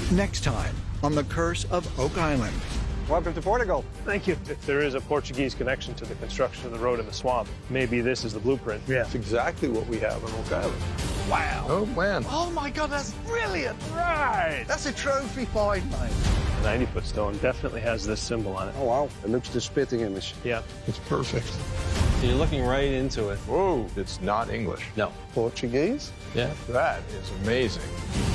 Next time on The Curse of Oak Island. Welcome to Portugal. Thank you. If there is a Portuguese connection to the construction of the road in the swamp, maybe this is the blueprint. Yeah. It's exactly what we have on Oak Island. Wow. Oh, man. Oh, my God, that's brilliant. Right. That's a trophy find, mate. The 90-foot stone definitely has this symbol on it. Oh, wow. It looks the spitting image. Yeah. It's perfect. So you're looking right into it. Whoa. It's not English. No. Portuguese? Yeah. That is amazing.